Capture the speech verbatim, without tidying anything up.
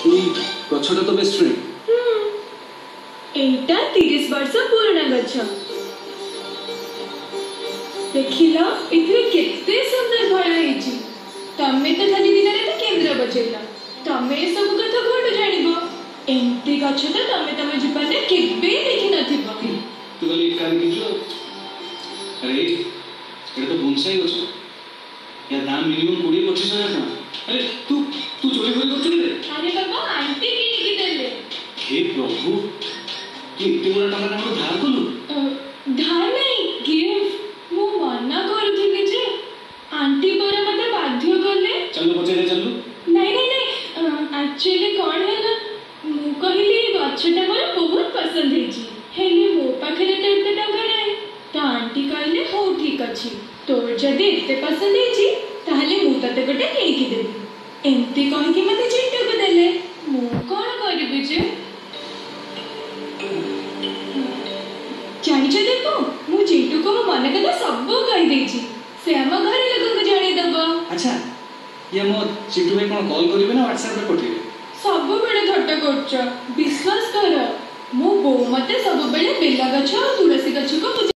गछटा तो best friend एटा तीस वर्ष पुराना गछ देखिला इथरे केते सुंदर फल हेची तमे तो खाली दिन रे केंद्र बचेला तमे सब कथा कोड जानिबो एंती गछ तो तमे तमे जीवन में केबे देखि नथिबो तू गली काम किजो अरे एटा तो बोनसाई गछ या दाम मिनिमम बीस पच्चीस हजार ना अरे तू तू चोरी चोरी करथि रे अरे बाबा आंटी किनी की देले हे प्रभु तू इते बड़ा टका ना धार कलु धार नहीं गिफ्ट मु मना करथिली जे आंटी पर मते बाध्य करले चलो पचे चलू नहीं नहीं नहीं एक्चुअली कौन है ना मु कहली गछटा मोर बहुत पसंद हेची हेले मो पाखरे तो एते टका नाही त आंटी कहले हो ठीक अछि तोर जदी एते पसंद हेची ताहले मु तते गोटे किनी की देबी एंती कहि के मते चिंटू को देले मु कोन करबी जे जानी छ देखो मु चिंटू को मो मन कथा सब कहि देची से हम घरे लोगन को जानी दबो अच्छा ये मो चिंटू भाई कोन कॉल करिवे ना व्हाट्सएप रे पठेबे सब बेले थट्टा करछ विश्वास कर मो बो मते सब बेले बेला गछ तुलसी गछ को